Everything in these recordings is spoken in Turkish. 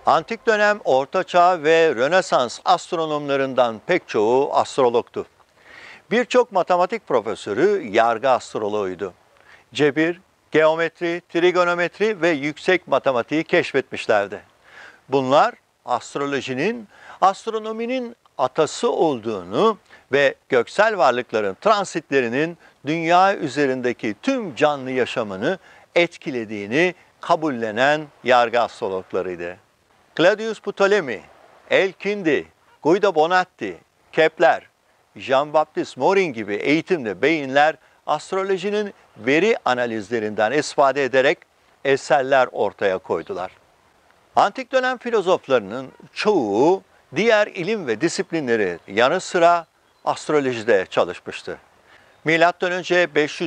Antik dönem, Orta Çağ ve Rönesans astronomlarından pek çoğu astrologtu. Birçok matematik profesörü yargı astroloğuydu. Cebir, geometri, trigonometri ve yüksek matematiği keşfetmişlerdi. Bunlar astrolojinin, astronominin atası olduğunu ve göksel varlıkların transitlerinin dünya üzerindeki tüm canlı yaşamını etkilediğini kabullenen yargı astrologlarıydı. Claudius Ptolemy, Elkindi, Guido Bonatti, Kepler, Jean-Baptiste Morin gibi eğitimli beyinler astrolojinin veri analizlerinden istifade ederek eserler ortaya koydular. Antik dönem filozoflarının çoğu diğer ilim ve disiplinleri yanı sıra astrolojide çalışmıştı. Milattan önce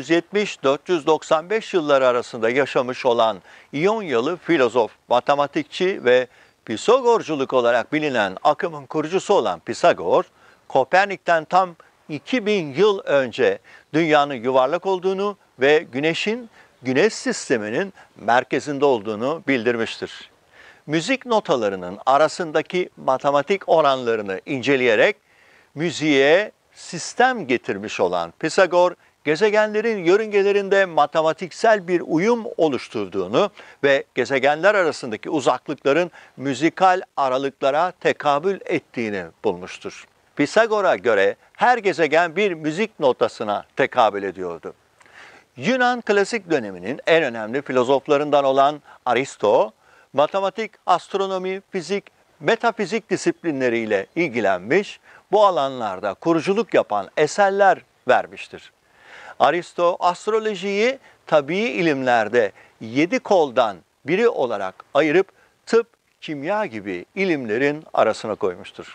570-495 yılları arasında yaşamış olan İyonyalı filozof, matematikçi ve Pisagorculuk olarak bilinen akımın kurucusu olan Pisagor, Kopernik'ten tam 2000 yıl önce dünyanın yuvarlak olduğunu ve Güneş'in Güneş sisteminin merkezinde olduğunu bildirmiştir. Müzik notalarının arasındaki matematik oranlarını inceleyerek müziğe sistem getirmiş olan Pisagor, gezegenlerin yörüngelerinde matematiksel bir uyum oluşturduğunu ve gezegenler arasındaki uzaklıkların müzikal aralıklara tekabül ettiğini bulmuştur. Pisagor'a göre her gezegen bir müzik notasına tekabül ediyordu. Yunan klasik döneminin en önemli filozoflarından olan Aristo, matematik, astronomi, fizik, metafizik disiplinleriyle ilgilenmiş, bu alanlarda kuruculuk yapan eserler vermiştir. Aristo, astrolojiyi tabii ilimlerde 7 koldan biri olarak ayırıp tıp, kimya gibi ilimlerin arasına koymuştur.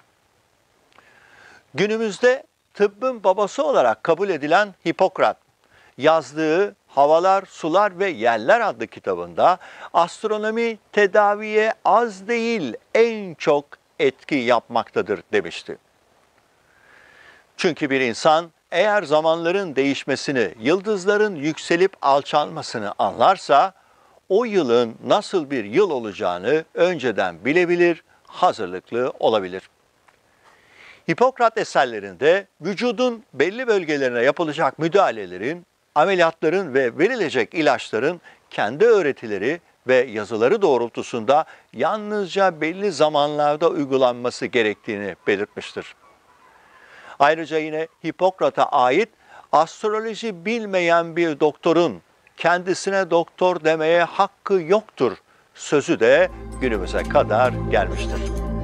Günümüzde tıbbın babası olarak kabul edilen Hipokrat, yazdığı Havalar, Sular ve Yerler adlı kitabında astronomi tedaviye az değil en çok etki yapmaktadır demişti. Çünkü bir insan eğer zamanların değişmesini, yıldızların yükselip alçalmasını anlarsa o yılın nasıl bir yıl olacağını önceden bilebilir, hazırlıklı olabilir. Hipokrat eserlerinde vücudun belli bölgelerine yapılacak müdahalelerin, ameliyatların ve verilecek ilaçların kendi öğretileri ve yazıları doğrultusunda yalnızca belli zamanlarda uygulanması gerektiğini belirtmiştir. Ayrıca yine Hipokrat'a ait astroloji bilmeyen bir doktorun kendisine doktor demeye hakkı yoktur sözü de günümüze kadar gelmiştir.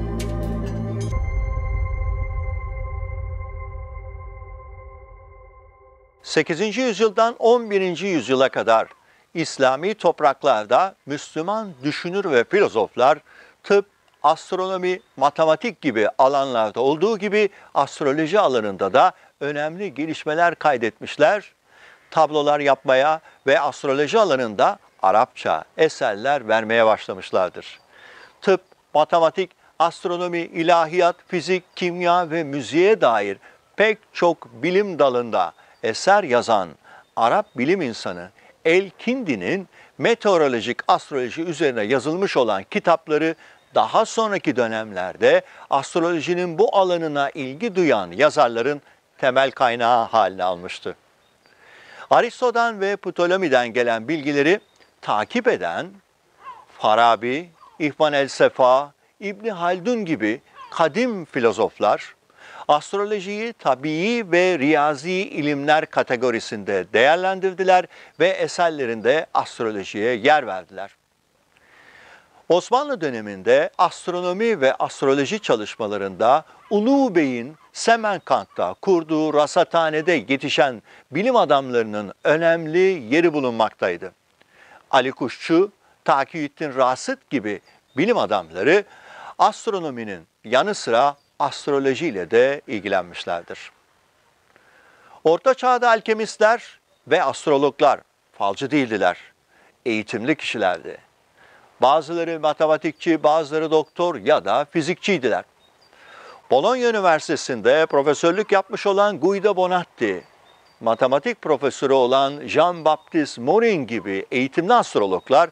8. yüzyıldan 11. yüzyıla kadar İslami topraklarda Müslüman düşünür ve filozoflar tıp, astronomi, matematik gibi alanlarda olduğu gibi astroloji alanında da önemli gelişmeler kaydetmişler, tablolar yapmaya ve astroloji alanında Arapça eserler vermeye başlamışlardır. Tıp, matematik, astronomi, ilahiyat, fizik, kimya ve müziğe dair pek çok bilim dalında eser yazan Arap bilim insanı El-Kindi'nin meteorolojik astroloji üzerine yazılmış olan kitapları daha sonraki dönemlerde astrolojinin bu alanına ilgi duyan yazarların temel kaynağı haline almıştı. Aristo'dan ve Ptolemy'den gelen bilgileri takip eden Farabi, İhvan el-Sefa, İbni Haldun gibi kadim filozoflar, astrolojiyi tabii ve riyazi ilimler kategorisinde değerlendirdiler ve eserlerinde astrolojiye yer verdiler. Osmanlı döneminde astronomi ve astroloji çalışmalarında Ulu Bey'in Semerkant'ta kurduğu rasathanede yetişen bilim adamlarının önemli yeri bulunmaktaydı. Ali Kuşçu, Takiyüddin Rasit gibi bilim adamları astronominin yanı sıra astrolojiyle de ilgilenmişlerdir. Orta Çağ'da alkemistler ve astrologlar falcı değildiler, eğitimli kişilerdi. Bazıları matematikçi, bazıları doktor ya da fizikçiydiler. Bologna Üniversitesi'nde profesörlük yapmış olan Guido Bonatti, matematik profesörü olan Jean-Baptiste Morin gibi eğitimli astrologlar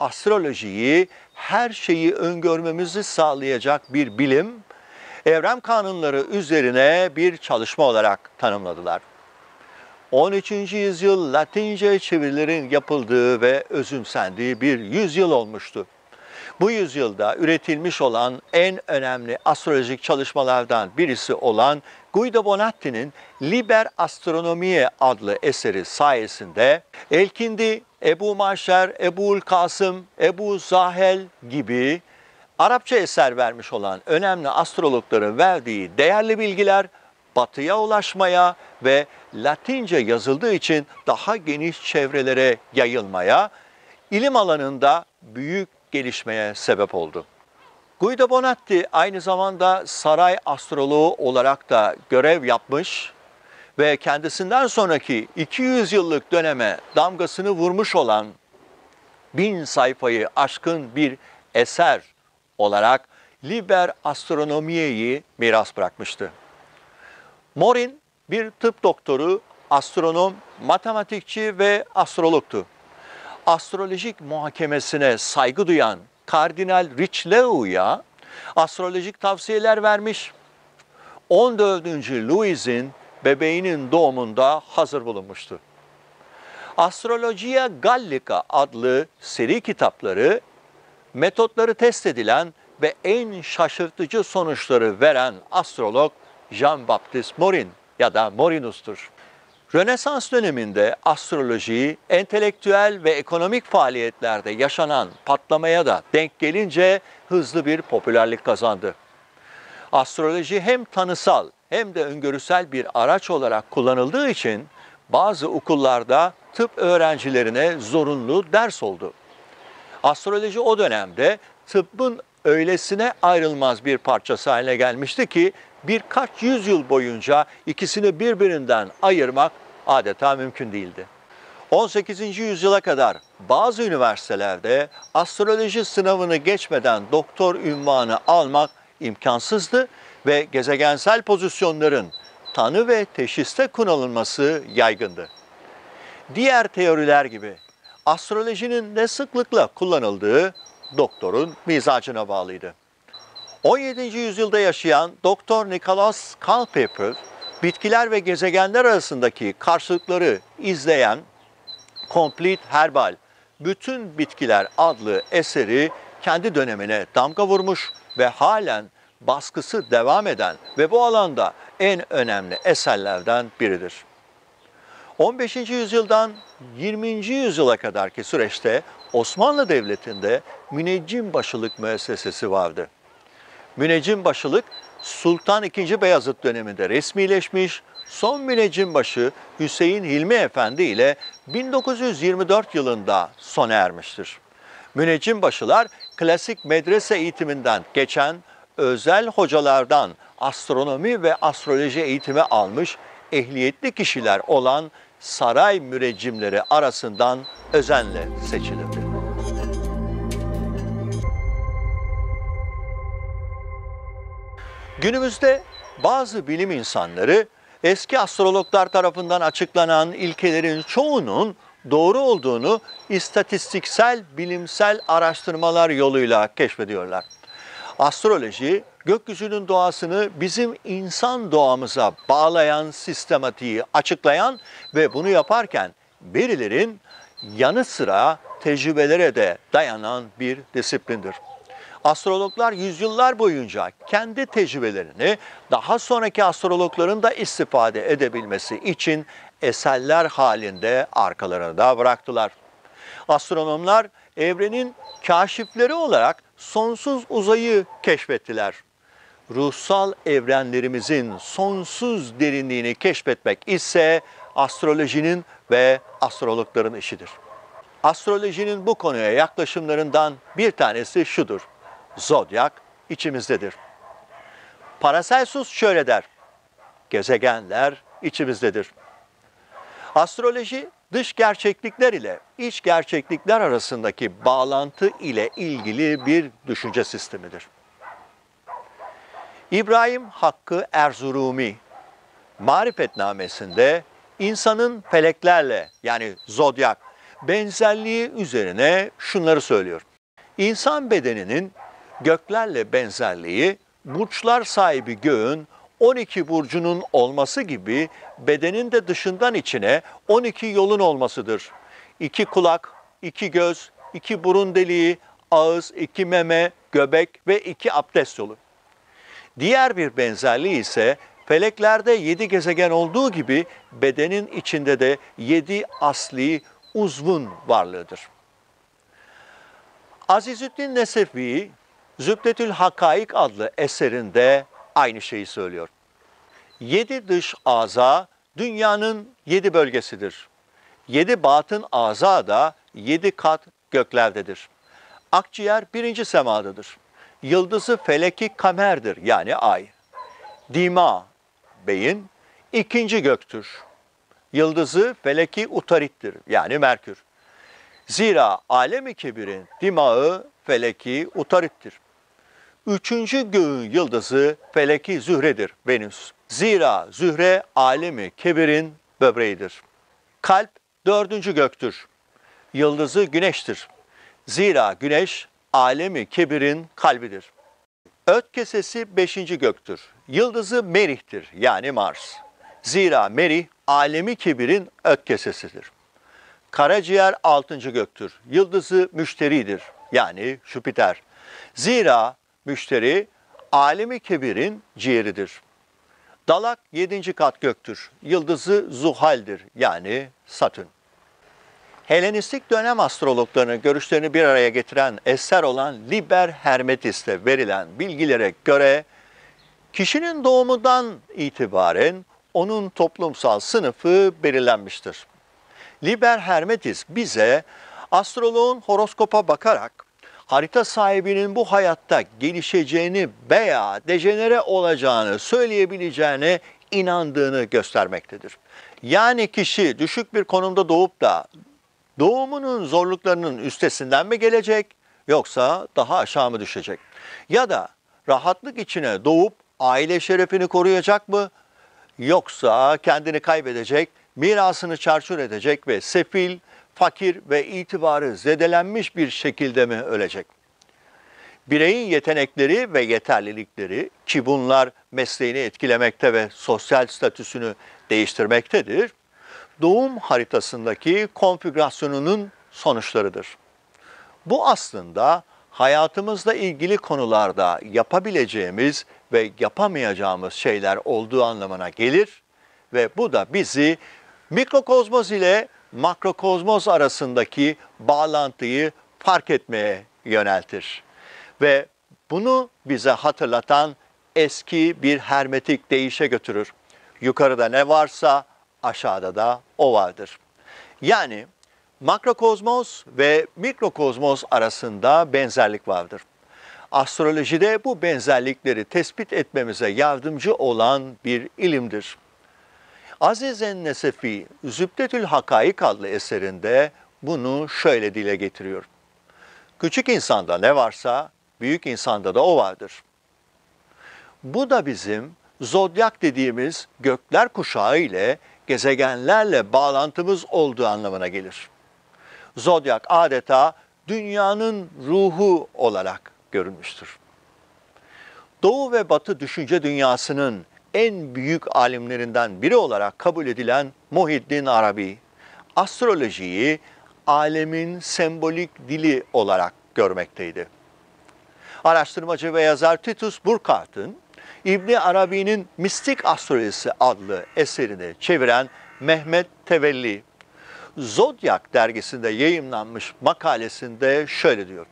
astrolojiyi her şeyi öngörmemizi sağlayacak bir bilim, evren kanunları üzerine bir çalışma olarak tanımladılar. 13. yüzyıl Latince çevirilerin yapıldığı ve özümsendiği bir yüzyıl olmuştu. Bu yüzyılda üretilmiş olan en önemli astrolojik çalışmalardan birisi olan Guido Bonatti'nin Liber Astronomiae adlı eseri sayesinde Elkindi, Ebu Maşer, Ebu'l Kasım, Ebu Zahel gibi Arapça eser vermiş olan önemli astrologların verdiği değerli bilgiler batıya ulaşmaya ve Latince yazıldığı için daha geniş çevrelere yayılmaya, ilim alanında büyük gelişmeye sebep oldu. Guido Bonatti aynı zamanda saray astroloğu olarak da görev yapmış ve kendisinden sonraki 200 yıllık döneme damgasını vurmuş olan 1000 sayfayı aşkın bir eser olarak Liber Astronomiae'yi miras bırakmıştı. Morin bir tıp doktoru, astronom, matematikçi ve astrologtu. Astrolojik muhakemesine saygı duyan Kardinal Richelieu'ya astrolojik tavsiyeler vermiş. 14. Louis'in bebeğinin doğumunda hazır bulunmuştu. Astrologia Gallica adlı seri kitapları, metotları test edilen ve en şaşırtıcı sonuçları veren astrolog Jean-Baptiste Morin ya da Morinus'tur. Rönesans döneminde astroloji, entelektüel ve ekonomik faaliyetlerde yaşanan patlamaya da denk gelince hızlı bir popülerlik kazandı. Astroloji hem tanısal hem de öngörüsel bir araç olarak kullanıldığı için bazı okullarda tıp öğrencilerine zorunlu ders oldu. Astroloji o dönemde tıbbın öylesine ayrılmaz bir parçası haline gelmişti ki birkaç yüzyıl boyunca ikisini birbirinden ayırmak adeta mümkün değildi. 18. yüzyıla kadar bazı üniversitelerde astroloji sınavını geçmeden doktor unvanı almak imkansızdı ve gezegensel pozisyonların tanı ve teşhiste kullanılması yaygındı. Diğer teoriler gibi astrolojinin ne sıklıkla kullanıldığı doktorun mizacına bağlıydı. 17. yüzyılda yaşayan Doktor Nicholas Culpeper, bitkiler ve gezegenler arasındaki karşılıkları izleyen Complete Herbal, Bütün Bitkiler adlı eseri kendi dönemine damga vurmuş ve halen baskısı devam eden ve bu alanda en önemli eserlerden biridir. 15. yüzyıldan 20. yüzyıla kadarki süreçte Osmanlı Devleti'nde müneccimbaşılık müessesesi vardı. Müneccimbaşılık Sultan II. Beyazıt döneminde resmileşmiş, son müneccimbaşı Hüseyin Hilmi Efendi ile 1924 yılında sona ermiştir. Müneccimbaşılar klasik medrese eğitiminden geçen özel hocalardan astronomi ve astroloji eğitimi almış ehliyetli kişiler olan saray müneccimleri arasından özenle seçilirdi. Günümüzde bazı bilim insanları eski astrologlar tarafından açıklanan ilkelerin çoğunun doğru olduğunu istatistiksel bilimsel araştırmalar yoluyla keşfediyorlar. Astroloji, gökyüzünün doğasını bizim insan doğamıza bağlayan sistematiği açıklayan ve bunu yaparken verilerin yanı sıra tecrübelere de dayanan bir disiplindir. Astrologlar yüzyıllar boyunca kendi tecrübelerini daha sonraki astrologların da istifade edebilmesi için eserler halinde arkalarında bıraktılar. Astronomlar evrenin kaşifleri olarak sonsuz uzayı keşfettiler. Ruhsal evrenlerimizin sonsuz derinliğini keşfetmek ise astrolojinin ve astrologların işidir. Astrolojinin bu konuya yaklaşımlarından bir tanesi şudur: zodyak içimizdedir. Paracelsus şöyle der: gezegenler içimizdedir. Astroloji, dış gerçeklikler ile iç gerçeklikler arasındaki bağlantı ile ilgili bir düşünce sistemidir. İbrahim Hakkı Erzurumi, Marifetnamesinde insanın feleklerle yani zodyak benzerliği üzerine şunları söylüyor. İnsan bedeninin göklerle benzerliği, burçlar sahibi göğün 12 burcunun olması gibi bedenin de dışından içine 12 yolun olmasıdır. 2 kulak, 2 göz, 2 burun deliği, ağız, 2 meme, göbek ve 2 abdest yolu. Diğer bir benzerliği ise feleklerde 7 gezegen olduğu gibi bedenin içinde de 7 asli uzvun varlığıdır. Azizüddin Nesefi, Zübdetül Hakaik adlı eserinde aynı şeyi söylüyor. 7 dış aza dünyanın 7 bölgesidir. 7 batın aza da 7 kat göklerdedir. Akciğer 1. semadadır. Yıldızı feleki kamerdir yani ay. Dima, beyin 2. göktür. Yıldızı feleki utarittir yani Merkür. Zira alem-i kebirin dimağı feleki utarittir. 3. göğün yıldızı feleki Zühre'dir, Venüs. Zira Zühre alemi kebirin böbreğidir. Kalp 4. göktür. Yıldızı Güneş'tir. Zira Güneş alemi kebirin kalbidir. Öt kesesi 5. göktür. Yıldızı Merih'tir yani Mars. Zira Merih alemi kebirin öt kesesidir. Karaciğer 6. göktür. Yıldızı Müşteri'dir yani Jüpiter. Zira Müşteri alemi kebirin ciğeridir. Dalak 7. kat göktür. Yıldızı Zuhal'dir yani Satürn. Helenistik dönem astrologlarının görüşlerini bir araya getiren eser olan Liber Hermetis'te verilen bilgilere göre kişinin doğumundan itibaren onun toplumsal sınıfı belirlenmiştir. Liber Hermetis bize astroloğun horoskopa bakarak harita sahibinin bu hayatta gelişeceğini veya dejenere olacağını söyleyebileceğine inandığını göstermektedir. Yani kişi düşük bir konumda doğup da doğumunun zorluklarının üstesinden mi gelecek yoksa daha aşağı mı düşecek? Ya da rahatlık içine doğup aile şerefini koruyacak mı yoksa kendini kaybedecek, mirasını çarçur edecek ve sefil, fakir ve itibarı zedelenmiş bir şekilde mi ölecek? Bireyin yetenekleri ve yeterlilikleri ki bunlar mesleğini etkilemekte ve sosyal statüsünü değiştirmektedir, doğum haritasındaki konfigürasyonunun sonuçlarıdır. Bu aslında hayatımızla ilgili konularda yapabileceğimiz ve yapamayacağımız şeyler olduğu anlamına gelir ve bu da bizi mikrokozmos ile makrokozmos arasındaki bağlantıyı fark etmeye yöneltir. Ve bunu bize hatırlatan eski bir hermetik deyişe götürür. Yukarıda ne varsa aşağıda da o vardır. Yani makrokozmos ve mikrokozmos arasında benzerlik vardır. Astrolojide bu benzerlikleri tespit etmemize yardımcı olan bir ilimdir. Aziz en-Nesefi, Zübdetül Hakaik adlı eserinde bunu şöyle dile getiriyor. Küçük insanda ne varsa büyük insanda da o vardır. Bu da bizim zodyak dediğimiz gökler kuşağı ile gezegenlerle bağlantımız olduğu anlamına gelir. Zodyak adeta dünyanın ruhu olarak görülmüştür. Doğu ve Batı düşünce dünyasının en büyük alimlerinden biri olarak kabul edilen Muhyiddin Arabi, astrolojiyi alemin sembolik dili olarak görmekteydi. Araştırmacı ve yazar Titus Burckhart'ın İbni Arabi'nin Mistik Astrolojisi adlı eserini çeviren Mehmet Tevelli, Zodyak dergisinde yayımlanmış makalesinde şöyle diyor.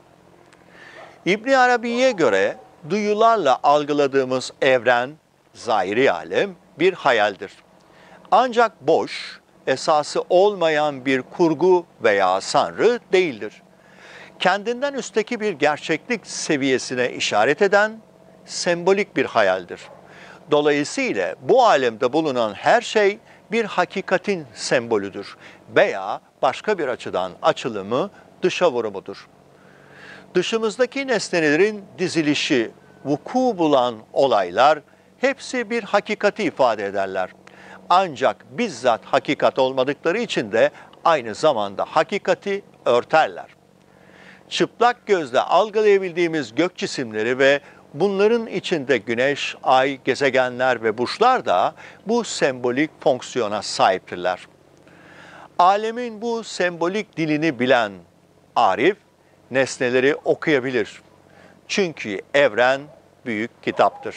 İbni Arabi'ye göre duyularla algıladığımız evren, zahiri alem bir hayaldir. Ancak boş, esası olmayan bir kurgu veya sanrı değildir. Kendinden üstteki bir gerçeklik seviyesine işaret eden sembolik bir hayaldir. Dolayısıyla bu alemde bulunan her şey bir hakikatin sembolüdür veya başka bir açıdan açılımı, dışa vurumudur. Dışımızdaki nesnelerin dizilişi, vuku bulan olaylar hepsi bir hakikati ifade ederler. Ancak bizzat hakikat olmadıkları için de aynı zamanda hakikati örterler. Çıplak gözle algılayabildiğimiz gök cisimleri ve bunların içinde güneş, ay, gezegenler ve burçlar da bu sembolik fonksiyona sahiptirler. Alemin bu sembolik dilini bilen Arif, nesneleri okuyabilir. Çünkü evren büyük kitaptır.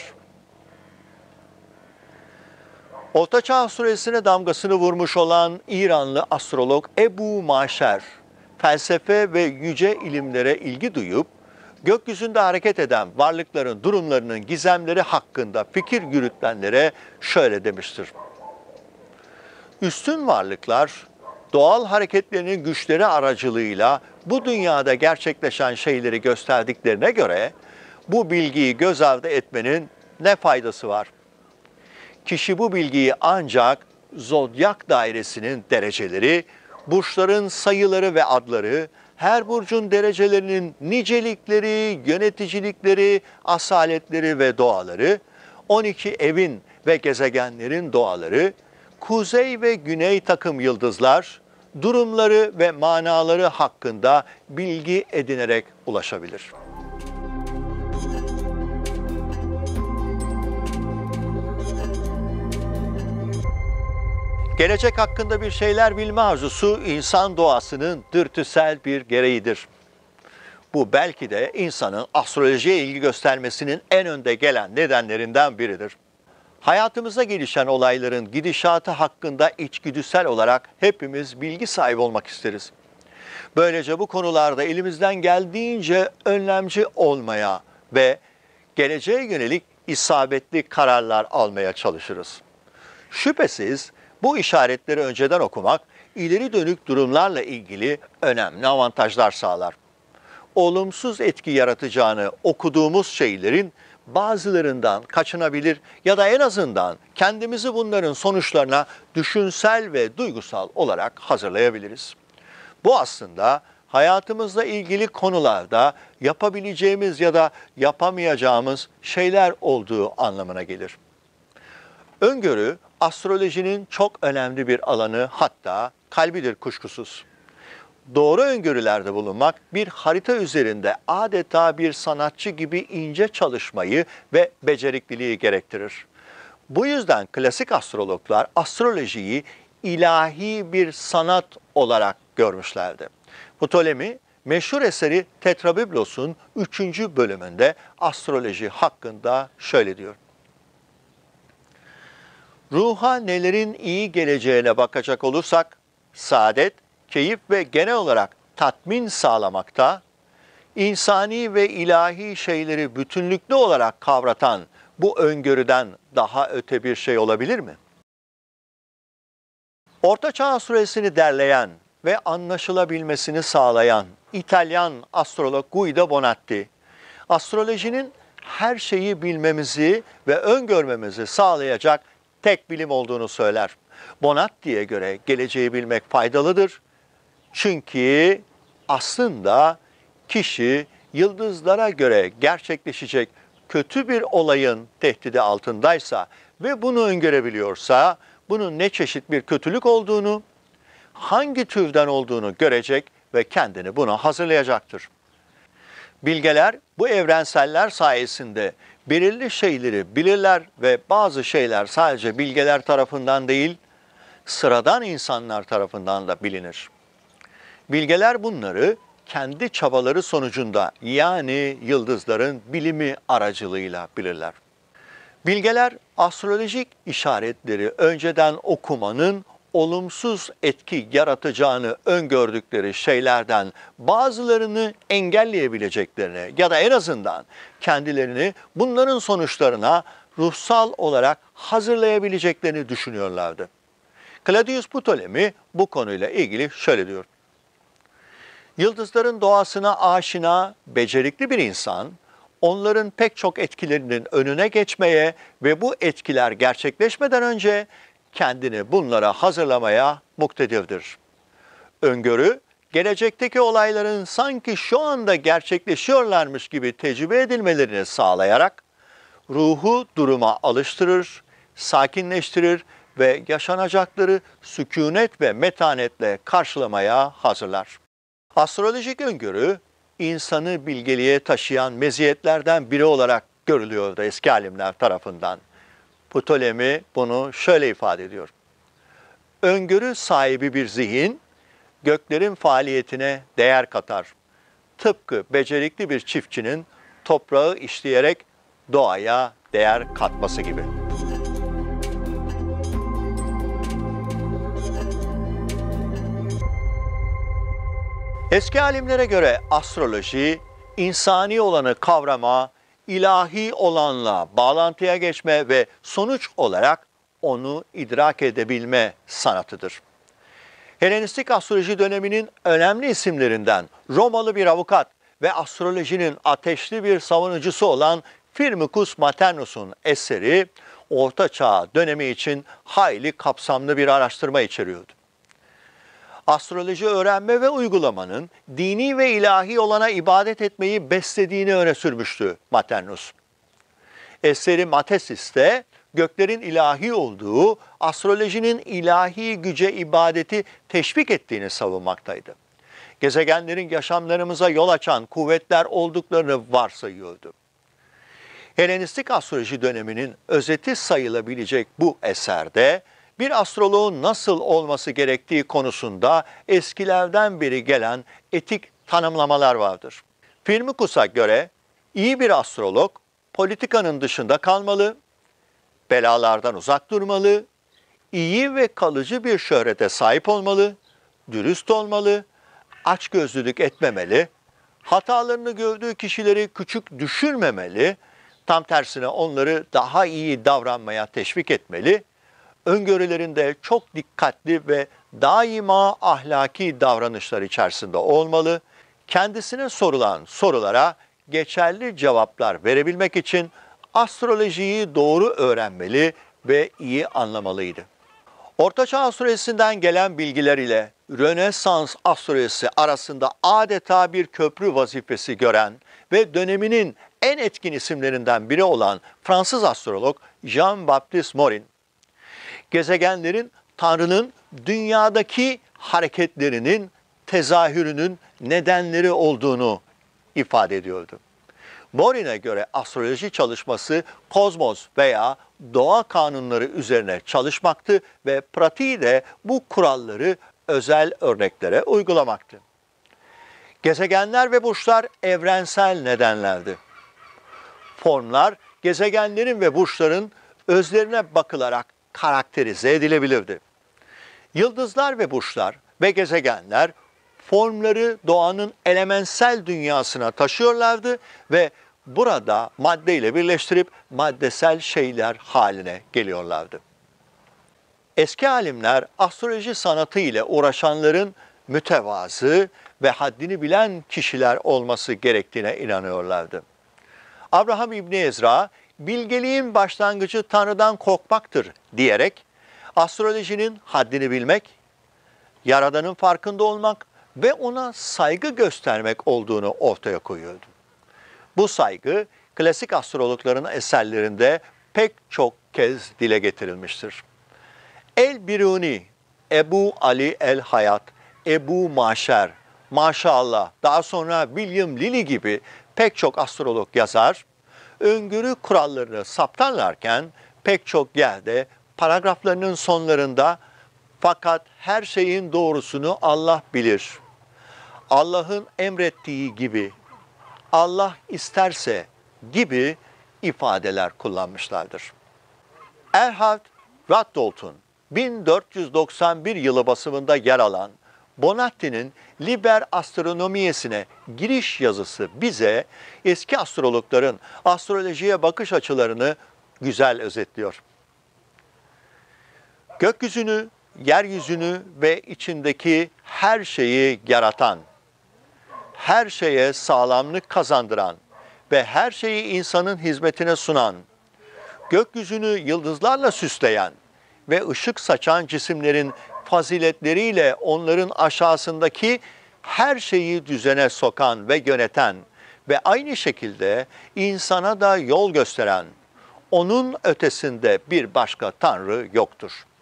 Ortaçağ Suresi'ne damgasını vurmuş olan İranlı astrolog Ebu Maşer, felsefe ve yüce ilimlere ilgi duyup, gökyüzünde hareket eden varlıkların durumlarının gizemleri hakkında fikir yürütenlere şöyle demiştir. Üstün varlıklar, doğal hareketlerinin güçleri aracılığıyla bu dünyada gerçekleşen şeyleri gösterdiklerine göre, bu bilgiyi göz ardı etmenin ne faydası var? Kişi bu bilgiyi ancak zodyak dairesinin dereceleri, burçların sayıları ve adları, her burcun derecelerinin nicelikleri, yöneticilikleri, asaletleri ve doğaları, 12 evin ve gezegenlerin doğaları, kuzey ve güney takım yıldızlar, durumları ve manaları hakkında bilgi edinerek ulaşabilir. Gelecek hakkında bir şeyler bilme arzusu insan doğasının dürtüsel bir gereğidir. Bu belki de insanın astrolojiye ilgi göstermesinin en önde gelen nedenlerinden biridir. Hayatımıza gelişen olayların gidişatı hakkında içgüdüsel olarak hepimiz bilgi sahibi olmak isteriz. Böylece bu konularda elimizden geldiğince önlemci olmaya ve geleceğe yönelik isabetli kararlar almaya çalışırız. Şüphesiz bu işaretleri önceden okumak, ileri dönük durumlarla ilgili önemli avantajlar sağlar. Olumsuz etki yaratacağını okuduğumuz şeylerin bazılarından kaçınabilir ya da en azından kendimizi bunların sonuçlarına düşünsel ve duygusal olarak hazırlayabiliriz. Bu aslında hayatımızla ilgili konularda yapabileceğimiz ya da yapamayacağımız şeyler olduğu anlamına gelir. Öngörü, astrolojinin çok önemli bir alanı, hatta kalbidir kuşkusuz. Doğru öngörülerde bulunmak bir harita üzerinde adeta bir sanatçı gibi ince çalışmayı ve becerikliliği gerektirir. Bu yüzden klasik astrologlar astrolojiyi ilahi bir sanat olarak görmüşlerdi. Ptolemy, meşhur eseri Tetrabiblos'un 3. bölümünde astroloji hakkında şöyle diyor. Ruha nelerin iyi geleceğine bakacak olursak, saadet, keyif ve genel olarak tatmin sağlamakta, insani ve ilahi şeyleri bütünlüklü olarak kavratan bu öngörüden daha öte bir şey olabilir mi? Ortaçağ Suresini derleyen ve anlaşılabilmesini sağlayan İtalyan astrolog Guido Bonatti, astrolojinin her şeyi bilmemizi ve öngörmemizi sağlayacak tek bilim olduğunu söyler. Bonatti'ye göre geleceği bilmek faydalıdır. Çünkü aslında kişi yıldızlara göre gerçekleşecek kötü bir olayın tehdidi altındaysa ve bunu öngörebiliyorsa, bunun ne çeşit bir kötülük olduğunu, hangi türden olduğunu görecek ve kendini buna hazırlayacaktır. Bilgeler bu evrenseller sayesinde belirli şeyleri bilirler ve bazı şeyler sadece bilgeler tarafından değil, sıradan insanlar tarafından da bilinir. Bilgeler bunları kendi çabaları sonucunda, yani yıldızların bilimi aracılığıyla bilirler. Bilgeler astrolojik işaretleri önceden okumanın olumsuz etki yaratacağını öngördükleri şeylerden bazılarını engelleyebileceklerini ya da en azından kendilerini bunların sonuçlarına ruhsal olarak hazırlayabileceklerini düşünüyorlardı. Claudius Ptolemy bu konuyla ilgili şöyle diyor. Yıldızların doğasına aşina, becerikli bir insan, onların pek çok etkilerinin önüne geçmeye ve bu etkiler gerçekleşmeden önce kendini bunlara hazırlamaya muktedirdir. Öngörü, gelecekteki olayların sanki şu anda gerçekleşiyorlarmış gibi tecrübe edilmelerini sağlayarak ruhu duruma alıştırır, sakinleştirir ve yaşanacakları sükunet ve metanetle karşılamaya hazırlar. Astrolojik öngörü, insanı bilgeliğe taşıyan meziyetlerden biri olarak görülüyordu eski alimler tarafından. Ptolemy bunu şöyle ifade ediyor. Öngörü sahibi bir zihin, göklerin faaliyetine değer katar. Tıpkı becerikli bir çiftçinin toprağı işleyerek doğaya değer katması gibi. Eski alimlere göre astroloji, insani olanı kavrama, ilahi olanla bağlantıya geçme ve sonuç olarak onu idrak edebilme sanatıdır. Helenistik astroloji döneminin önemli isimlerinden Romalı bir avukat ve astrolojinin ateşli bir savunucusu olan Firmicus Maternus'un eseri, Orta Çağ dönemi için hayli kapsamlı bir araştırma içeriyordu. Astroloji öğrenme ve uygulamanın dini ve ilahi olana ibadet etmeyi beslediğini öne sürmüştü Maternus. Eseri Matesis'te göklerin ilahi olduğu, astrolojinin ilahi güce ibadeti teşvik ettiğini savunmaktaydı. Gezegenlerin yaşamlarımıza yol açan kuvvetler olduklarını varsayıyordu. Helenistik astroloji döneminin özeti sayılabilecek bu eserde, bir astroloğun nasıl olması gerektiği konusunda eskilerden beri gelen etik tanımlamalar vardır. Firmicus'a göre iyi bir astrolog politikanın dışında kalmalı, belalardan uzak durmalı, iyi ve kalıcı bir şöhrete sahip olmalı, dürüst olmalı, açgözlülük etmemeli, hatalarını gördüğü kişileri küçük düşürmemeli, tam tersine onları daha iyi davranmaya teşvik etmeli, öngörülerinde çok dikkatli ve daima ahlaki davranışlar içerisinde olmalı, kendisine sorulan sorulara geçerli cevaplar verebilmek için astrolojiyi doğru öğrenmeli ve iyi anlamalıydı. Ortaçağ astrolojisinden gelen bilgiler ile Rönesans astrolojisi arasında adeta bir köprü vazifesi gören ve döneminin en etkin isimlerinden biri olan Fransız astrolog Jean-Baptiste Morin, gezegenlerin Tanrı'nın dünyadaki hareketlerinin tezahürünün nedenleri olduğunu ifade ediyordu. Morin'e göre astroloji çalışması kozmos veya doğa kanunları üzerine çalışmaktı ve pratiği de bu kuralları özel örneklere uygulamaktı. Gezegenler ve burçlar evrensel nedenlerdi. Formlar gezegenlerin ve burçların özlerine bakılarak karakterize edilebilirdi. Yıldızlar ve burçlar ve gezegenler formları doğanın elementsel dünyasına taşıyorlardı ve burada maddeyle birleştirip maddesel şeyler haline geliyorlardı. Eski alimler astroloji sanatı ile uğraşanların mütevazı ve haddini bilen kişiler olması gerektiğine inanıyorlardı. Abraham İbni Ezra, bilgeliğin başlangıcı Tanrı'dan korkmaktır diyerek astrolojinin haddini bilmek, Yaradan'ın farkında olmak ve ona saygı göstermek olduğunu ortaya koyuyordu. Bu saygı klasik astrologların eserlerinde pek çok kez dile getirilmiştir. El-Biruni, Ebu Ali el-Hayat, Ebu Maşer, Maşallah, daha sonra William Lilly gibi pek çok astrolog yazar, öngörü kurallarını saptarlarken pek çok yerde paragraflarının sonlarında fakat her şeyin doğrusunu Allah bilir. Allah'ın emrettiği gibi, Allah isterse gibi ifadeler kullanmışlardır. Erhard Ratdold'un 1491 yılı basımında yer alan Bonatti'nin Liber Astronomiesine giriş yazısı bize eski astrologların astrolojiye bakış açılarını güzel özetliyor. Gökyüzünü, yeryüzünü ve içindeki her şeyi yaratan, her şeye sağlamlık kazandıran ve her şeyi insanın hizmetine sunan, gökyüzünü yıldızlarla süsleyen ve ışık saçan cisimlerin faziletleriyle onların aşağısındaki her şeyi düzene sokan ve yöneten ve aynı şekilde insana da yol gösteren, onun ötesinde bir başka Tanrı yoktur.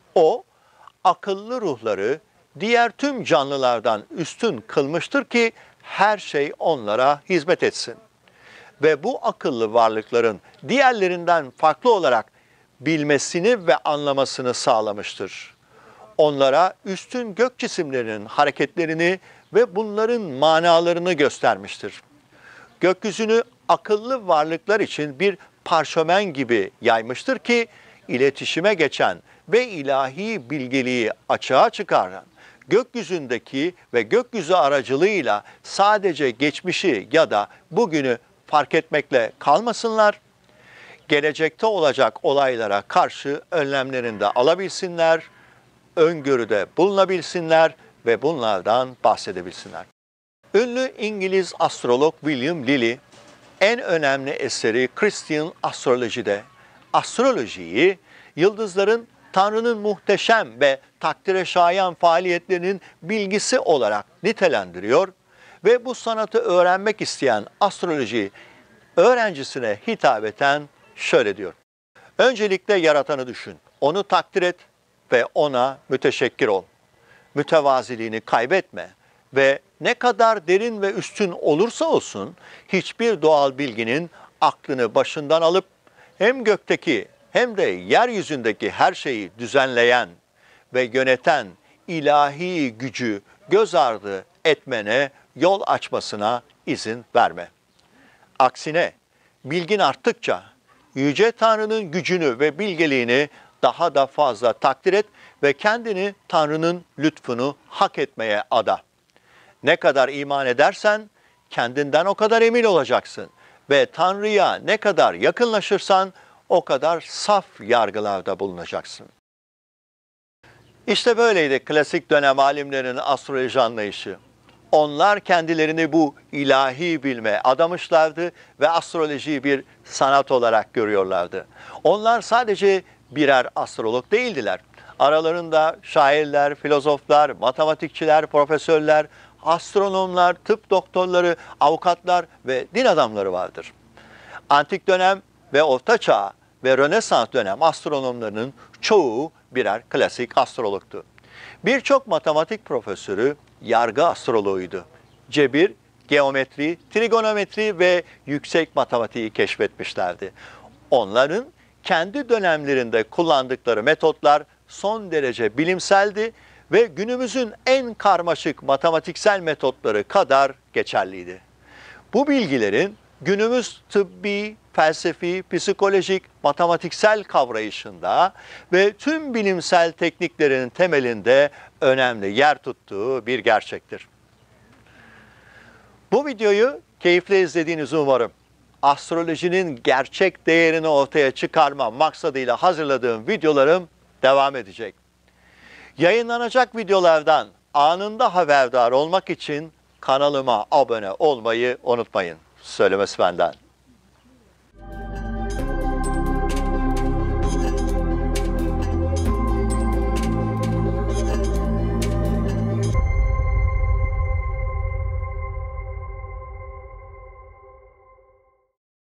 O, akıllı ruhları diğer tüm canlılardan üstün kılmıştır ki her şey onlara hizmet etsin. Ve bu akıllı varlıkların diğerlerinden farklı olarak bilmesini ve anlamasını sağlamıştır. Onlara üstün gök cisimlerinin hareketlerini ve bunların manalarını göstermiştir. Gökyüzünü akıllı varlıklar için bir parşömen gibi yaymıştır ki iletişime geçen ve ilahi bilgeliği açığa çıkaran, gökyüzündeki ve gökyüzü aracılığıyla sadece geçmişi ya da bugünü fark etmekle kalmasınlar, gelecekte olacak olaylara karşı önlemlerini de alabilsinler, öngörüde bulunabilsinler ve bunlardan bahsedebilsinler. Ünlü İngiliz astrolog William Lilly, en önemli eseri Christian Astrology'de astrolojiyi yıldızların Tanrı'nın muhteşem ve takdire şayan faaliyetlerinin bilgisi olarak nitelendiriyor ve bu sanatı öğrenmek isteyen astroloji öğrencisine hitaben şöyle diyor: öncelikle yaratanı düşün, onu takdir et ve ona müteşekkir ol. Mütevaziliğini kaybetme ve ne kadar derin ve üstün olursa olsun hiçbir doğal bilginin aklını başından alıp hem gökteki hem de yeryüzündeki her şeyi düzenleyen ve yöneten ilahi gücü göz ardı etmene, yol açmasına izin verme. Aksine bilgin arttıkça Yüce Tanrı'nın gücünü ve bilgeliğini daha da fazla takdir et ve kendini Tanrı'nın lütfunu hak etmeye ada. Ne kadar iman edersen kendinden o kadar emin olacaksın ve Tanrı'ya ne kadar yakınlaşırsan o kadar saf yargılarda bulunacaksın. İşte böyleydi klasik dönem alimlerinin astroloji anlayışı. Onlar kendilerini bu ilahi bilme adamışlardı ve astrolojiyi bir sanat olarak görüyorlardı. Onlar sadece birer astrolog değildiler. Aralarında şairler, filozoflar, matematikçiler, profesörler, astronomlar, tıp doktorları, avukatlar ve din adamları vardır. Antik dönem ve Orta Çağ ve Rönesans dönem astronomlarının çoğu birer klasik astrologtu. Birçok matematik profesörü yargı astroloğuydu. Cebir, geometri, trigonometri ve yüksek matematiği keşfetmişlerdi. Onların kendi dönemlerinde kullandıkları metotlar son derece bilimseldi ve günümüzün en karmaşık matematiksel metotları kadar geçerliydi. Bu bilgilerin günümüz tıbbi, felsefi, psikolojik, matematiksel kavrayışında ve tüm bilimsel tekniklerin temelinde önemli yer tuttuğu bir gerçektir. Bu videoyu keyifle izlediğinizi umarım. Astrolojinin gerçek değerini ortaya çıkarma maksadıyla hazırladığım videolarım devam edecek. Yayınlanacak videolardan anında haberdar olmak için kanalıma abone olmayı unutmayın. Söylemesi benden.